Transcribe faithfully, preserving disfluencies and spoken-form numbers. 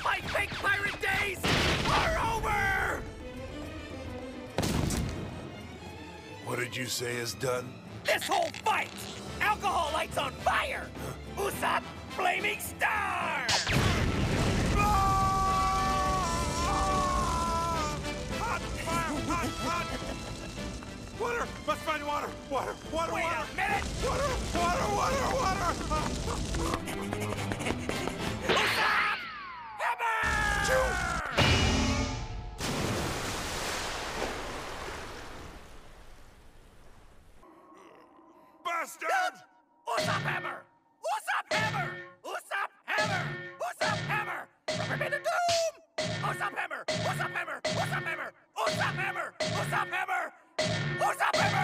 My fake pirate days are over! What did you say is done? This whole fight! Alcohol lights on fire! Usopp, flaming star! Hot fire! Hot! Hot! Water! Must find water! Water! Water! Wait water! a minute! Water! Water! Water! Water! Usopp! Hammer! Bastard! Usopp hammer! Usopp hammer! Usopp hammer! Usopp hammer! Rubber me the doom! Usopp hammer! Usopp hammer! Usopp hammer! Usopp hammer! Usopp hammer! Usopp hammer!